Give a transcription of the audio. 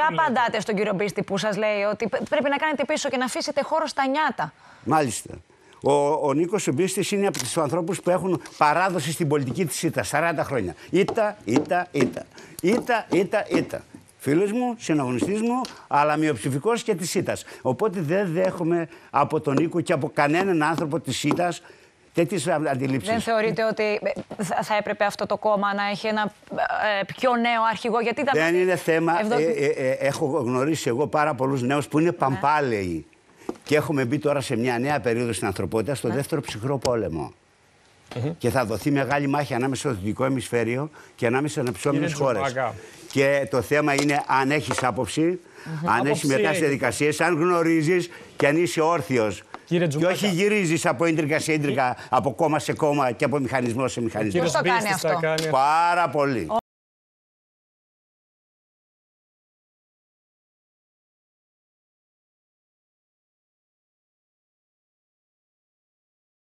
Φυσικά απαντάτε στον κύριο Μπίστη που σας λέει ότι πρέπει να κάνετε πίσω και να αφήσετε χώρο στα νιάτα. Μάλιστα. Ο Νίκος ο Μπίστης είναι από τους ανθρώπους που έχουν παράδοση στην πολιτική της ήττα 40 χρόνια. Ήττα. Φίλος μου, συναγωνιστής μου, αλλά μειοψηφικός και της ήττας. Οπότε δεν δέχομαι από τον Νίκο και από κανέναν άνθρωπο της ήττας τέτοιες αντιλήψεις. Δεν θεωρείτε ότι θα έπρεπε αυτό το κόμμα να έχει ένα πιο νέο αρχηγό? Γιατί δεν είναι θέμα. Έχω γνωρίσει εγώ πάρα πολλούς νέους που είναι παμπάλαιοι. Και έχουμε μπει τώρα σε μια νέα περίοδο στην ανθρωπότητα, στο δεύτερο ψυχρό πόλεμο. Και θα δοθεί μεγάλη μάχη ανάμεσα στο δυτικό ημισφαίριο και ανάμεσα σε αναπτυσσόμενες χώρες. Και το θέμα είναι αν έχεις άποψη, αν έχεις μετά σε διαδικασίες, αν γνωρίζεις και αν είσαι όρθιος. Και όχι γυρίζεις από ίντρικα σε ίντρικα, από κόμμα σε κόμμα και από μηχανισμό σε μηχανισμό. Πώς το κάνει αυτό? Πάρα πολύ.